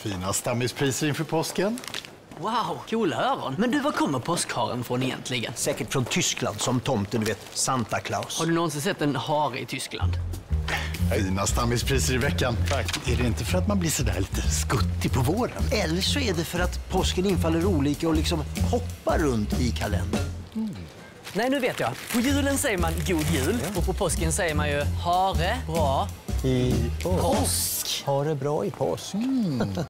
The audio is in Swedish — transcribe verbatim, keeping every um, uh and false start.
Fina stammispriser inför påsken. Wow, coola öron. Men du, var kommer påskharen från egentligen? Säkert från Tyskland, som tomten, du vet, Santa Claus. Har du någonsin sett en hare i Tyskland? Fina stammispriser i veckan. Tack. Är det inte för att man blir sådär lite skuttig på våren? Eller så är det för att påsken infaller olika och liksom hoppar runt i kalendern. Mm. Nej, nu vet jag. På julen säger man god jul. Ja. Och på påsken säger man ju hare bra i påsk. Ha det bra i påsk. Mm.